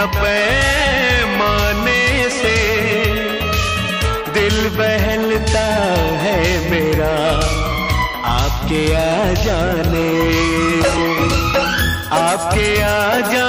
न पैमाने से दिल बहलता है मेरा आपके आ जाने से, आपके आ जाने